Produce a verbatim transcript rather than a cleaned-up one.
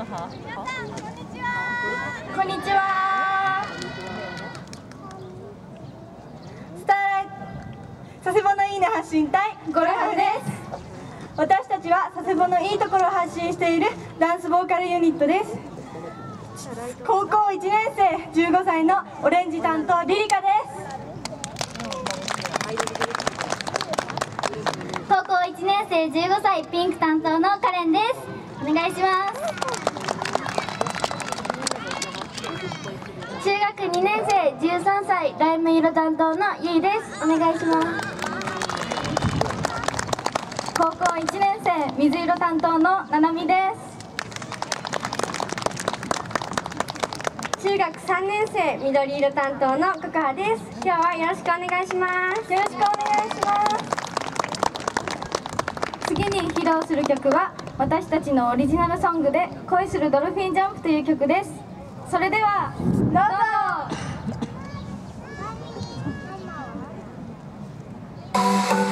こんにちは。スターライ佐世保のいいね発信隊ゴロハフです。私たちは佐世保のいいところを発信しているダンスボーカルユニットです。高校いちねん生じゅうごさいのオレンジ担当リリカです。 高校いちねん生じゅうごさいピンク担当のカレンです。お願いします。中学にねん生じゅうさんさいライム色担当のゆいです。お願いします。 高校いちねん生水色担当のななみです。 中学さんねん生緑色担当のココハです。今日はよろしくお願いします。 よろしくお願いします。次に披露する曲は私たちのオリジナルソングで恋するドルフィンジャンプという曲です。それではどうぞ。